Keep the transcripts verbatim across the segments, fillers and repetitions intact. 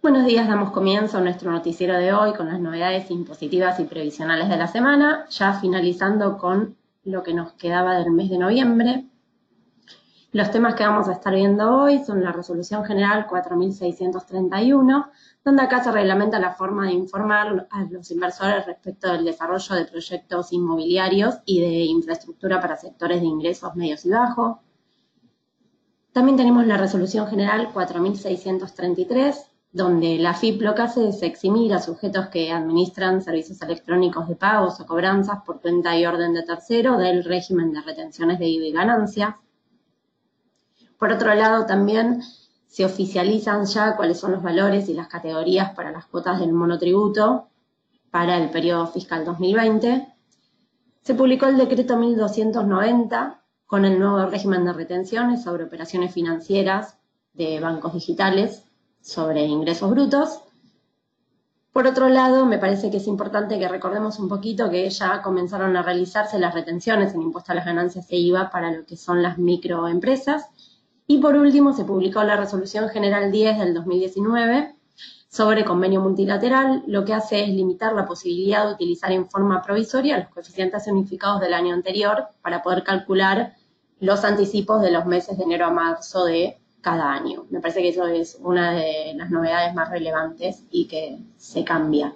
Buenos días, damos comienzo a nuestro noticiero de hoy con las novedades impositivas y previsionales de la semana, ya finalizando con lo que nos quedaba del mes de noviembre. Los temas que vamos a estar viendo hoy son la Resolución General cuatro mil seiscientos treinta y uno, donde acá se reglamenta la forma de informar a los inversores respecto del desarrollo de proyectos inmobiliarios y de infraestructura para sectores de ingresos medios y bajos. También tenemos la Resolución General cuatro mil seiscientos treinta y tres, donde la A F I P lo que hace es eximir a sujetos que administran servicios electrónicos de pagos o cobranzas por cuenta y orden de tercero del régimen de retenciones de I V A y ganancias. Por otro lado, también se oficializan ya cuáles son los valores y las categorías para las cuotas del monotributo para el periodo fiscal dos mil veinte. Se publicó el decreto mil doscientos noventa con el nuevo régimen de retenciones sobre operaciones financieras de bancos digitales sobre ingresos brutos. Por otro lado, me parece que es importante que recordemos un poquito que ya comenzaron a realizarse las retenciones en impuesto a las ganancias e I V A para lo que son las microempresas. Y por último, se publicó la Resolución General diez del dos mil diecinueve sobre convenio multilateral, lo que hace es limitar la posibilidad de utilizar en forma provisoria los coeficientes unificados del año anterior para poder calcular los anticipos de los meses de enero a marzo de cada año. Me parece que eso es una de las novedades más relevantes y que se cambia.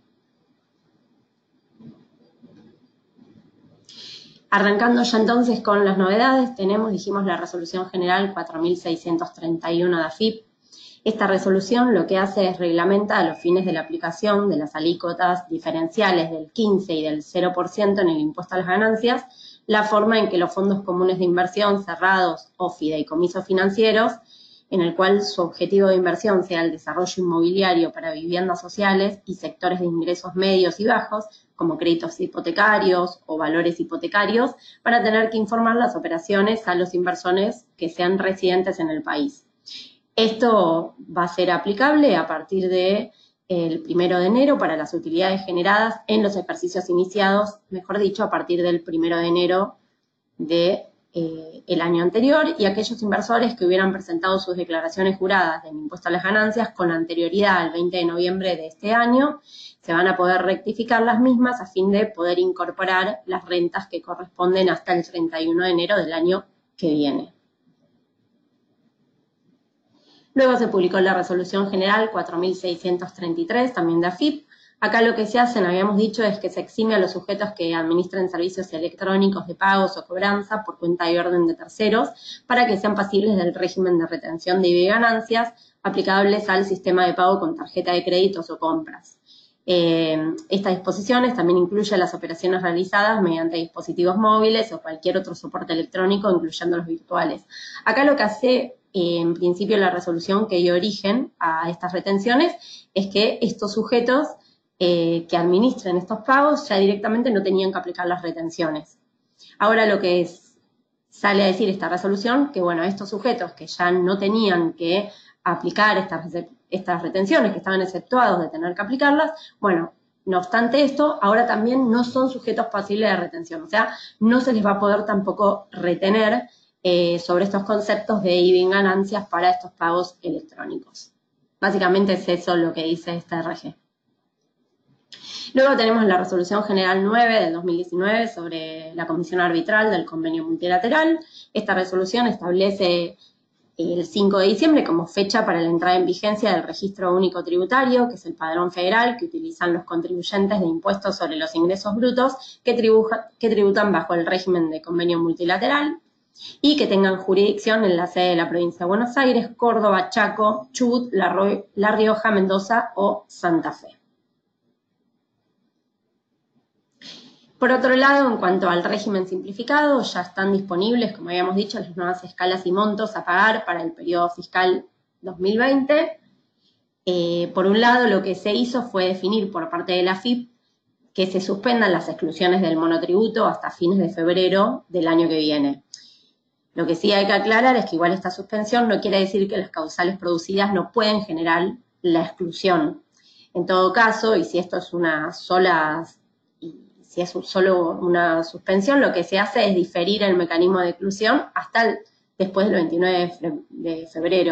Arrancando ya entonces con las novedades, tenemos, dijimos, la Resolución General cuatro mil seiscientos treinta y uno de A F I P. Esta resolución lo que hace es reglamenta a los fines de la aplicación de las alícuotas diferenciales del quince y del cero por ciento en el impuesto a las ganancias, la forma en que los fondos comunes de inversión cerrados o fideicomisos financieros, en el cual su objetivo de inversión sea el desarrollo inmobiliario para viviendas sociales y sectores de ingresos medios y bajos, como créditos hipotecarios o valores hipotecarios, para tener que informar las operaciones a los inversores que sean residentes en el país. Esto va a ser aplicable a partir de el primero de enero para las utilidades generadas en los ejercicios iniciados, mejor dicho, a partir del primero de enero del de, año anterior, y aquellos inversores que hubieran presentado sus declaraciones juradas del impuesto a las ganancias con anterioridad al veinte de noviembre de este año, se van a poder rectificar las mismas a fin de poder incorporar las rentas que corresponden hasta el treinta y uno de enero del año que viene. Luego se publicó la Resolución General cuatro mil seiscientos treinta y tres, también de A F I P. Acá lo que se hace, habíamos dicho, es que se exime a los sujetos que administren servicios electrónicos de pagos o cobranza por cuenta y orden de terceros para que sean pasibles del régimen de retención de I V A y ganancias aplicables al sistema de pago con tarjeta de créditos o compras. Eh, estas disposiciones también incluyen las operaciones realizadas mediante dispositivos móviles o cualquier otro soporte electrónico, incluyendo los virtuales. Acá lo que hace Eh, en principio la resolución que dio origen a estas retenciones es que estos sujetos eh, que administren estos pagos ya directamente no tenían que aplicar las retenciones. Ahora lo que es, sale a decir esta resolución, que bueno, estos sujetos que ya no tenían que aplicar estas, estas retenciones, que estaban exceptuados de tener que aplicarlas, bueno, no obstante esto, ahora también no son sujetos pasibles de retención, o sea, no se les va a poder tampoco retener Eh, sobre estos conceptos de I V A y ganancias para estos pagos electrónicos. Básicamente es eso lo que dice esta R G. Luego tenemos la Resolución General nueve del dos mil diecinueve sobre la Comisión Arbitral del Convenio Multilateral. Esta resolución establece el cinco de diciembre como fecha para la entrada en vigencia del Registro Único Tributario, que es el padrón federal que utilizan los contribuyentes de impuestos sobre los ingresos brutos que, tribuja, que tributan bajo el régimen de convenio multilateral y que tengan jurisdicción en la sede de la provincia de Buenos Aires, Córdoba, Chaco, Chubut, La, la Rioja, Mendoza o Santa Fe. Por otro lado, en cuanto al régimen simplificado, ya están disponibles, como habíamos dicho, las nuevas escalas y montos a pagar para el periodo fiscal dos mil veinte. Eh, por un lado, lo que se hizo fue definir por parte de la A F I P que se suspendan las exclusiones del monotributo hasta fines de febrero del año que viene. Lo que sí hay que aclarar es que igual esta suspensión no quiere decir que las causales producidas no pueden generar la exclusión. En todo caso, y si esto es una sola, si es solo una suspensión, lo que se hace es diferir el mecanismo de exclusión hasta el, después del veintinueve de febrero.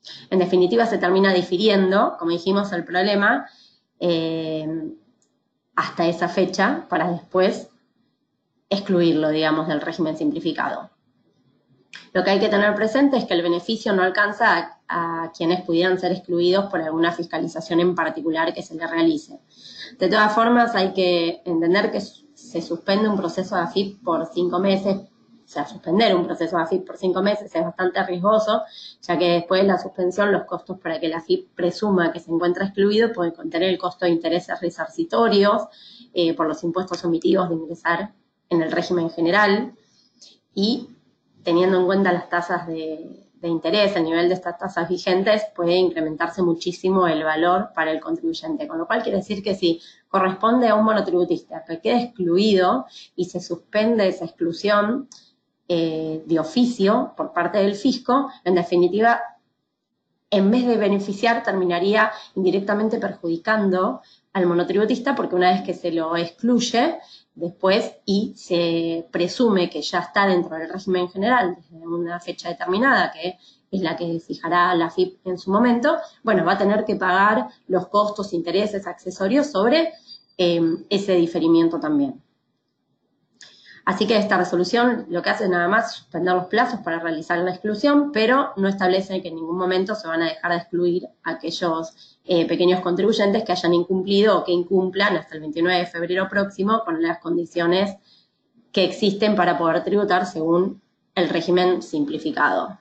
En definitiva, se termina difiriendo, como dijimos, el problema eh, hasta esa fecha para después excluirlo, digamos, del régimen simplificado. Lo que hay que tener presente es que el beneficio no alcanza a, a quienes pudieran ser excluidos por alguna fiscalización en particular que se le realice. De todas formas, hay que entender que se suspende un proceso de A F I P por cinco meses, o sea, suspender un proceso de A F I P por cinco meses es bastante riesgoso, ya que después de la suspensión los costos para que la A F I P presuma que se encuentra excluido pueden contener el costo de intereses resarcitorios eh, por los impuestos omitivos de ingresar en el régimen general, y teniendo en cuenta las tasas de, de interés, el nivel de estas tasas vigentes, puede incrementarse muchísimo el valor para el contribuyente, con lo cual quiere decir que si corresponde a un monotributista que quede excluido y se suspende esa exclusión eh, de oficio por parte del fisco, en definitiva, en vez de beneficiar, terminaría indirectamente perjudicando al monotributista, porque una vez que se lo excluye, después y se presume que ya está dentro del régimen general desde una fecha determinada, que es la que fijará la A F I P en su momento, bueno, va a tener que pagar los costos, intereses, accesorios sobre eh, ese diferimiento también. Así que esta resolución lo que hace es nada más suspender los plazos para realizar la exclusión, pero no establece que en ningún momento se van a dejar de excluir a aquellos eh, pequeños contribuyentes que hayan incumplido o que incumplan hasta el veintinueve de febrero próximo con las condiciones que existen para poder tributar según el régimen simplificado.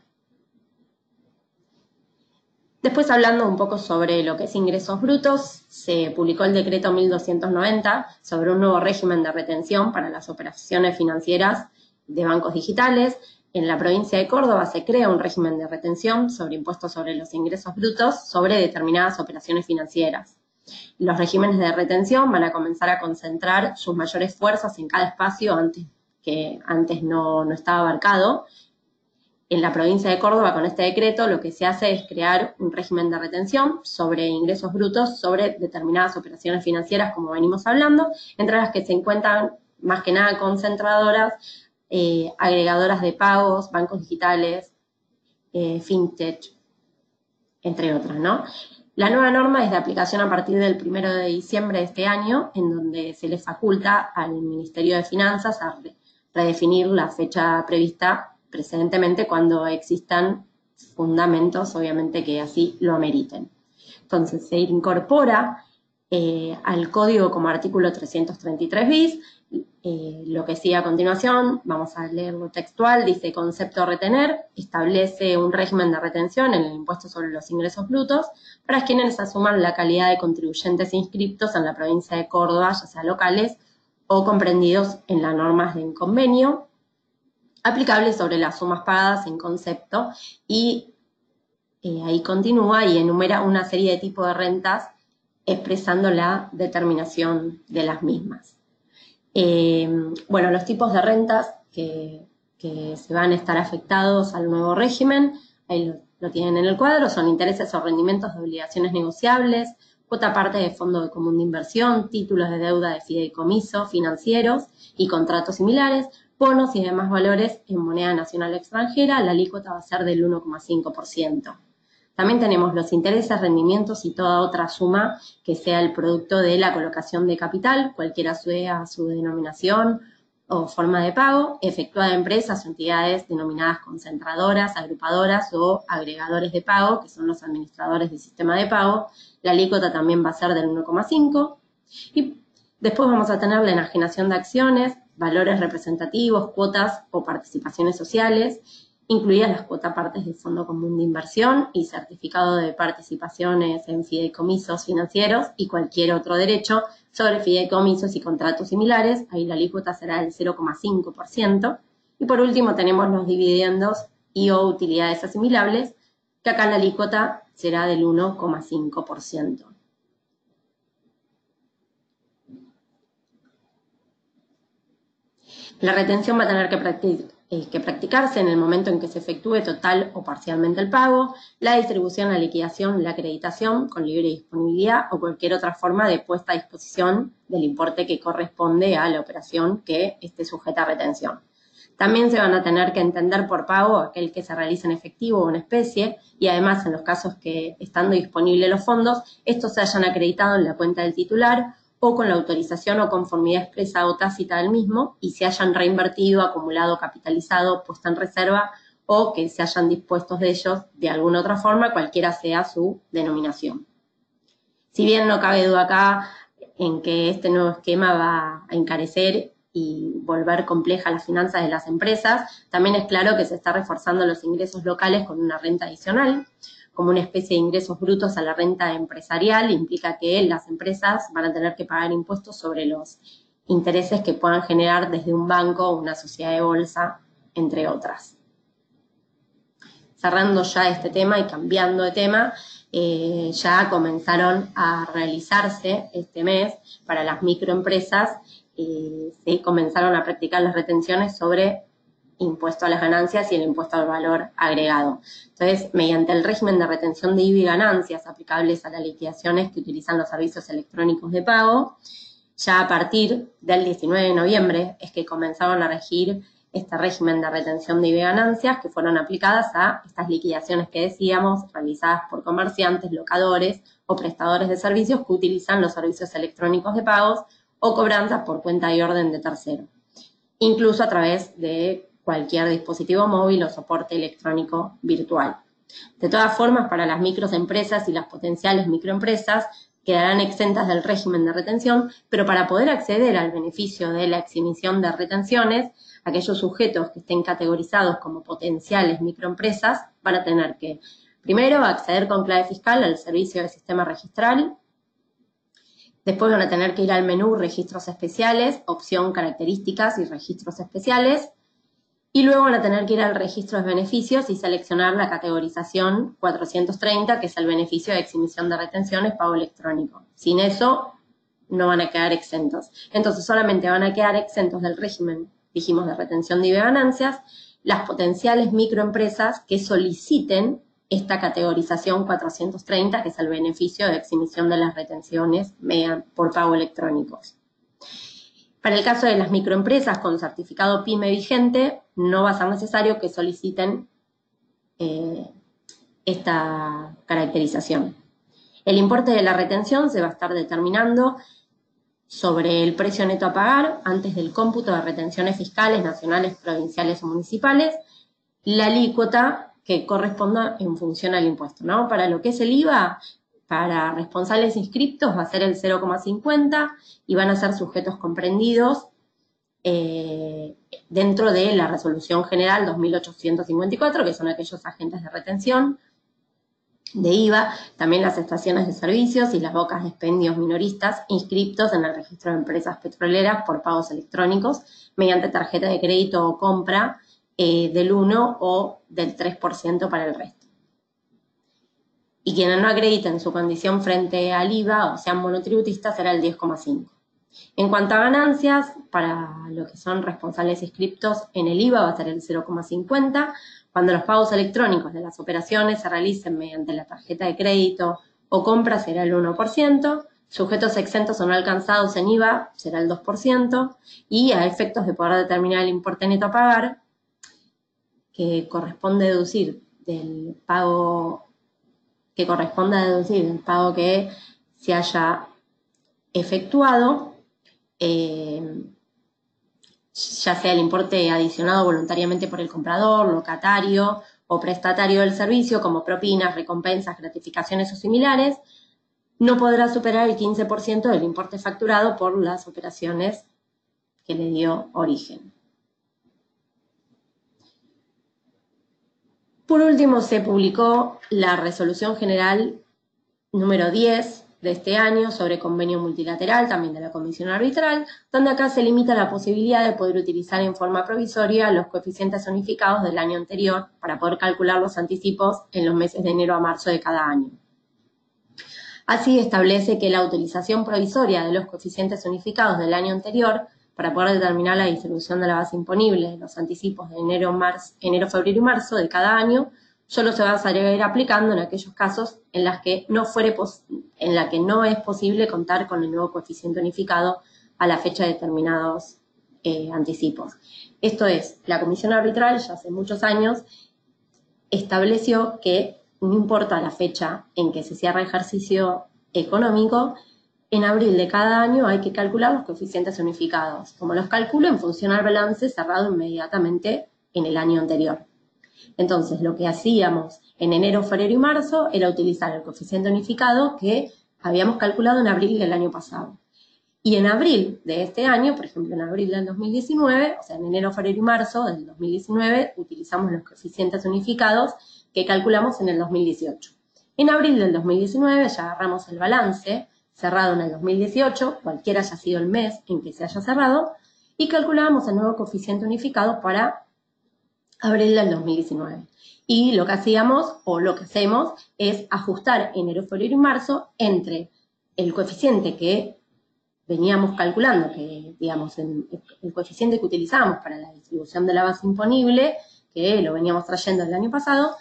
Después, hablando un poco sobre lo que es ingresos brutos, se publicó el decreto mil doscientos noventa sobre un nuevo régimen de retención para las operaciones financieras de bancos digitales. En la provincia de Córdoba se crea un régimen de retención sobre impuestos sobre los ingresos brutos sobre determinadas operaciones financieras. Los regímenes de retención van a comenzar a concentrar sus mayores fuerzas en cada espacio antes, que antes no, no estaba abarcado. En la provincia de Córdoba, con este decreto, lo que se hace es crear un régimen de retención sobre ingresos brutos sobre determinadas operaciones financieras, como venimos hablando, entre las que se encuentran más que nada concentradoras, eh, agregadoras de pagos, bancos digitales, eh, fintech, entre otras, ¿no? La nueva norma es de aplicación a partir del primero de diciembre de este año, en donde se le faculta al Ministerio de Finanzas a redefinir la fecha prevista precedentemente cuando existan fundamentos, obviamente, que así lo ameriten. Entonces, se incorpora eh, al código como artículo trescientos treinta y tres bis, eh, lo que sigue a continuación, vamos a leerlo textual, dice: concepto a retener, establece un régimen de retención en el impuesto sobre los ingresos brutos para quienes asuman la calidad de contribuyentes inscriptos en la provincia de Córdoba, ya sea locales o comprendidos en las normas de convenio, aplicable sobre las sumas pagadas en concepto, y eh, ahí continúa y enumera una serie de tipos de rentas expresando la determinación de las mismas. Eh, bueno, los tipos de rentas que, que se van a estar afectados al nuevo régimen, ahí lo, lo tienen en el cuadro, son intereses o rendimientos de obligaciones negociables, cuota parte de fondo de común de inversión, títulos de deuda de fideicomiso financieros y contratos similares, bonos y demás valores en moneda nacional o extranjera. La alícuota va a ser del uno coma cinco por ciento. También tenemos los intereses, rendimientos y toda otra suma que sea el producto de la colocación de capital, cualquiera sea su denominación o forma de pago, efectuada en empresas o entidades denominadas concentradoras, agrupadoras o agregadores de pago, que son los administradores del sistema de pago. La alícuota también va a ser del uno coma cinco. Y después vamos a tener la enajenación de acciones, valores representativos, cuotas o participaciones sociales, incluidas las cuotapartes de fondo común de inversión y certificado de participaciones en fideicomisos financieros y cualquier otro derecho sobre fideicomisos y contratos similares. Ahí la alícuota será del cero coma cinco por ciento. Y por último tenemos los dividendos y o utilidades asimilables, que acá la alícuota será del uno coma cinco por ciento. La retención va a tener que, practic eh, que practicarse en el momento en que se efectúe total o parcialmente el pago, la distribución, la liquidación, la acreditación con libre disponibilidad o cualquier otra forma de puesta a disposición del importe que corresponde a la operación que esté sujeta a retención. También se van a tener que entender por pago aquel que se realice en efectivo o en especie, y además en los casos que estando disponibles los fondos, estos se hayan acreditado en la cuenta del titular o con la autorización o conformidad expresa o tácita del mismo y se hayan reinvertido, acumulado, capitalizado, puesto en reserva o que se hayan dispuestos de ellos de alguna otra forma, cualquiera sea su denominación. Si bien no cabe duda acá en que este nuevo esquema va a encarecer y volver compleja las finanzas de las empresas, también es claro que se está reforzando los ingresos locales con una renta adicional, como una especie de ingresos brutos a la renta empresarial. Implica que las empresas van a tener que pagar impuestos sobre los intereses que puedan generar desde un banco o una sociedad de bolsa, entre otras. Cerrando ya este tema y cambiando de tema, eh, ya comenzaron a realizarse este mes para las microempresas, eh, se comenzaron a practicar las retenciones sobre impuesto a las ganancias y el impuesto al valor agregado. Entonces, mediante el régimen de retención de I V A y ganancias aplicables a las liquidaciones que utilizan los servicios electrónicos de pago, ya a partir del diecinueve de noviembre es que comenzaron a regir este régimen de retención de I V A y ganancias que fueron aplicadas a estas liquidaciones que decíamos, realizadas por comerciantes, locadores o prestadores de servicios que utilizan los servicios electrónicos de pagos o cobranzas por cuenta y orden de tercero, incluso a través de cualquier dispositivo móvil o soporte electrónico virtual. De todas formas, para las microempresas y las potenciales microempresas quedarán exentas del régimen de retención, pero para poder acceder al beneficio de la exhibición de retenciones, aquellos sujetos que estén categorizados como potenciales microempresas van a tener que, primero, acceder con clave fiscal al servicio de sistema registral. Después van a tener que ir al menú Registros Especiales, opción Características y Registros Especiales. Y luego van a tener que ir al registro de beneficios y seleccionar la categorización cuatrocientos treinta, que es el beneficio de exhibición de retenciones pago electrónico. Sin eso, no van a quedar exentos. Entonces, solamente van a quedar exentos del régimen, dijimos, de retención de I V A y ganancias, las potenciales microempresas que soliciten esta categorización cuatrocientos treinta, que es el beneficio de exhibición de las retenciones por pago electrónicos. Para el caso de las microempresas con certificado PYME vigente, no va a ser necesario que soliciten eh, esta caracterización. El importe de la retención se va a estar determinando sobre el precio neto a pagar antes del cómputo de retenciones fiscales nacionales, provinciales o municipales, la alícuota que corresponda en función al impuesto, ¿no? Para lo que es el I V A, para responsables inscriptos va a ser el cero coma cincuenta y van a ser sujetos comprendidos eh, dentro de la Resolución General dos mil ochocientos cincuenta y cuatro, que son aquellos agentes de retención de I V A, también las estaciones de servicios y las bocas de expendios minoristas inscriptos en el registro de empresas petroleras por pagos electrónicos mediante tarjeta de crédito o compra eh, del uno o del tres por ciento para el resto. Y quienes no acrediten su condición frente al I V A o sean monotributistas será el diez coma cinco. En cuanto a ganancias, para lo que son responsables inscriptos en el I V A va a ser el cero coma cincuenta. Cuando los pagos electrónicos de las operaciones se realicen mediante la tarjeta de crédito o compra será el uno por ciento. Sujetos exentos o no alcanzados en I V A será el dos por ciento. Y a efectos de poder determinar el importe neto a pagar, que corresponde deducir del pago que corresponde a deducir el pago que se haya efectuado, eh, ya sea el importe adicionado voluntariamente por el comprador, locatario o prestatario del servicio, como propinas, recompensas, gratificaciones o similares, no podrá superar el quince por ciento del importe facturado por las operaciones que le dio origen. Por último, se publicó la Resolución General número diez de este año sobre convenio multilateral, también de la Comisión Arbitral, donde acá se limita la posibilidad de poder utilizar en forma provisoria los coeficientes unificados del año anterior para poder calcular los anticipos en los meses de enero a marzo de cada año. Así establece que la utilización provisoria de los coeficientes unificados del año anterior para poder determinar la distribución de la base imponible de los anticipos de enero, marzo, enero, febrero y marzo de cada año, solo se va a seguir aplicando en aquellos casos en las que no fuere en la que no es posible contar con el nuevo coeficiente unificado a la fecha de determinados eh, anticipos. Esto es, la comisión arbitral ya hace muchos años estableció que no importa la fecha en que se cierra el ejercicio económico, en abril de cada año hay que calcular los coeficientes unificados, como los calculo en función al balance cerrado inmediatamente en el año anterior. Entonces, lo que hacíamos en enero, febrero y marzo era utilizar el coeficiente unificado que habíamos calculado en abril del año pasado. Y en abril de este año, por ejemplo en abril del dos mil diecinueve, o sea en enero, febrero y marzo del dos mil diecinueve, utilizamos los coeficientes unificados que calculamos en el dos mil dieciocho. En abril del dos mil diecinueve ya agarramos el balance cerrado en el dos mil dieciocho, cualquiera haya sido el mes en que se haya cerrado, y calculábamos el nuevo coeficiente unificado para abril del dos mil diecinueve. Y lo que hacíamos, o lo que hacemos, es ajustar enero, febrero y marzo entre el coeficiente que veníamos calculando, que digamos el, el coeficiente que utilizábamos para la distribución de la base imponible, que lo veníamos trayendo el año pasado,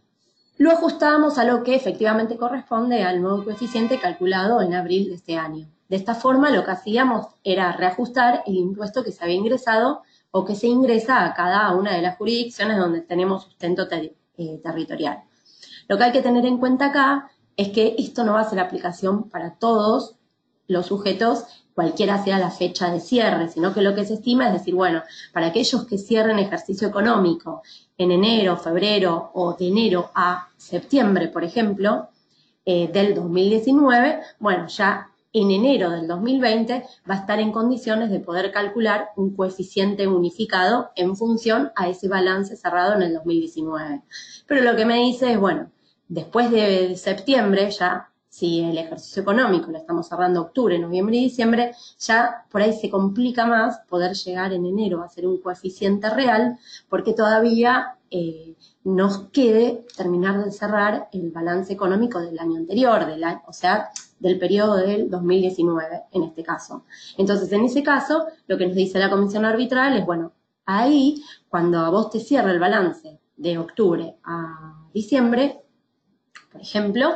lo ajustábamos a lo que efectivamente corresponde al nuevo coeficiente calculado en abril de este año. De esta forma lo que hacíamos era reajustar el impuesto que se había ingresado o que se ingresa a cada una de las jurisdicciones donde tenemos sustento ter eh, territorial. Lo que hay que tener en cuenta acá es que esto no va a ser aplicación para todos los sujetos, cualquiera sea la fecha de cierre, sino que lo que se estima es decir, bueno, para aquellos que cierren ejercicio económico en enero, febrero o de enero a septiembre, por ejemplo, eh, del dos mil diecinueve, bueno, ya en enero del dos mil veinte va a estar en condiciones de poder calcular un coeficiente unificado en función a ese balance cerrado en el dos mil diecinueve. Pero lo que me dice es, bueno, después de septiembre ya, si el ejercicio económico lo estamos cerrando octubre, noviembre y diciembre, ya por ahí se complica más poder llegar en enero a hacer un coeficiente real, porque todavía eh, nos quede terminar de cerrar el balance económico del año anterior, del año, o sea, del periodo del dos mil diecinueve en este caso. Entonces, en ese caso, lo que nos dice la comisión arbitral es, bueno, ahí, cuando a vos te cierra el balance de octubre a diciembre, por ejemplo,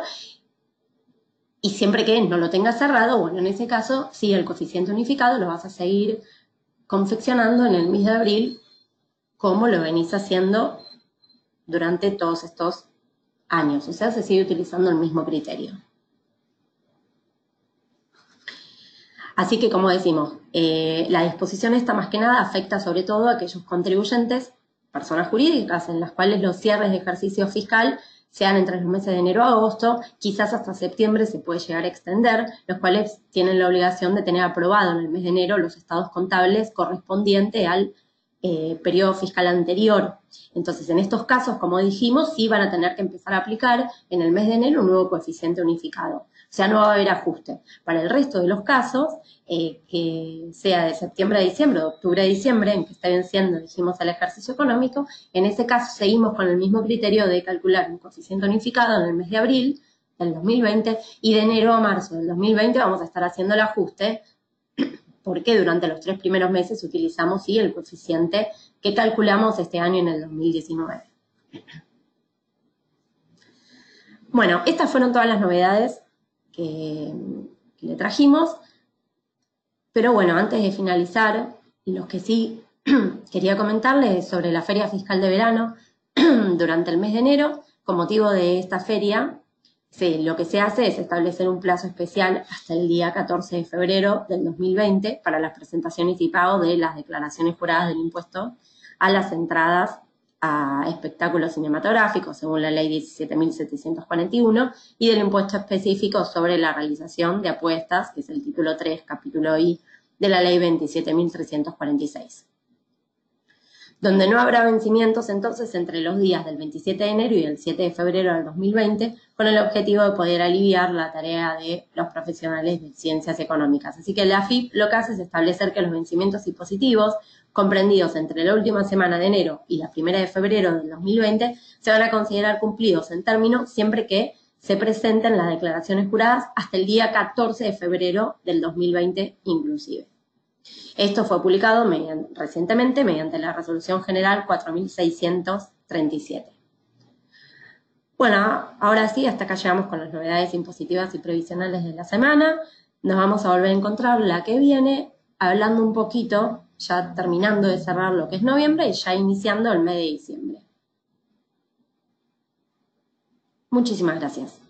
y siempre que no lo tengas cerrado, bueno, en ese caso, sí, el coeficiente unificado lo vas a seguir confeccionando en el mes de abril, como lo venís haciendo durante todos estos años. O sea, se sigue utilizando el mismo criterio. Así que, como decimos, eh, la disposición esta más que nada afecta sobre todo a aquellos contribuyentes, personas jurídicas, en las cuales los cierres de ejercicio fiscal sean entre los meses de enero a agosto, quizás hasta septiembre se puede llegar a extender, los cuales tienen la obligación de tener aprobado en el mes de enero los estados contables correspondientes al eh, periodo fiscal anterior. Entonces, en estos casos, como dijimos, sí van a tener que empezar a aplicar en el mes de enero un nuevo coeficiente unificado. O sea, no va a haber ajuste. Para el resto de los casos, eh, que sea de septiembre a diciembre, de octubre a diciembre, en que esté venciendo, dijimos, el ejercicio económico, en ese caso seguimos con el mismo criterio de calcular un coeficiente unificado en el mes de abril del dos mil veinte y de enero a marzo del dos mil veinte vamos a estar haciendo el ajuste porque durante los tres primeros meses utilizamos, sí, el coeficiente que calculamos este año en el dos mil diecinueve. Bueno, estas fueron todas las novedades que, que le trajimos, pero bueno, antes de finalizar, lo que sí quería comentarles es sobre la Feria Fiscal de Verano durante el mes de enero. Con motivo de esta feria, sí, lo que se hace es establecer un plazo especial hasta el día catorce de febrero del dos mil veinte para las presentaciones y pago de las declaraciones juradas del impuesto a las entradas a espectáculos cinematográficos, según la ley diecisiete mil setecientos cuarenta y uno, y del impuesto específico sobre la realización de apuestas, que es el título tres, capítulo I, de la ley veintisiete mil trescientos cuarenta y seis. Donde no habrá vencimientos entonces entre los días del veintisiete de enero y el siete de febrero del dos mil veinte, con el objetivo de poder aliviar la tarea de los profesionales de ciencias económicas. Así que la A F I P lo que hace es establecer que los vencimientos impositivos comprendidos entre la última semana de enero y la primera de febrero del dos mil veinte se van a considerar cumplidos en término siempre que se presenten las declaraciones juradas hasta el día catorce de febrero del dos mil veinte inclusive. Esto fue publicado mediante, recientemente mediante la Resolución General cuatro mil seiscientos treinta y siete. Bueno, ahora sí, hasta acá llegamos con las novedades impositivas y previsionales de la semana. Nos vamos a volver a encontrar la que viene hablando un poquito ya terminando de cerrar lo que es noviembre y ya iniciando el mes de diciembre. Muchísimas gracias.